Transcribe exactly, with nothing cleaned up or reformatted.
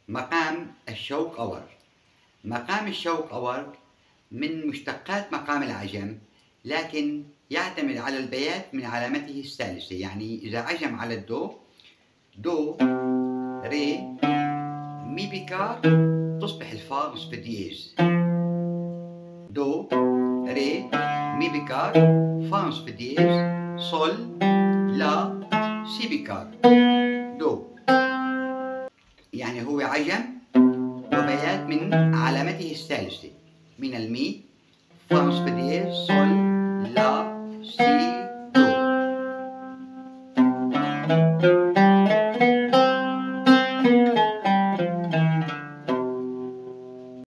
مقام الشوق أور. مقام الشوق أور من مشتقات مقام العجم، لكن يعتمد على البيات من علامته الثالثة. يعني إذا عجم على الدو، دو ري مي بيكار، تصبح الفا نصف دييز. دو ري مي بيكار فا نصف دييز صول لا سي بيكار دو. يعني هو عجم وبيات من علامته الثالثة من المي، فا نصف دييز صول لا سي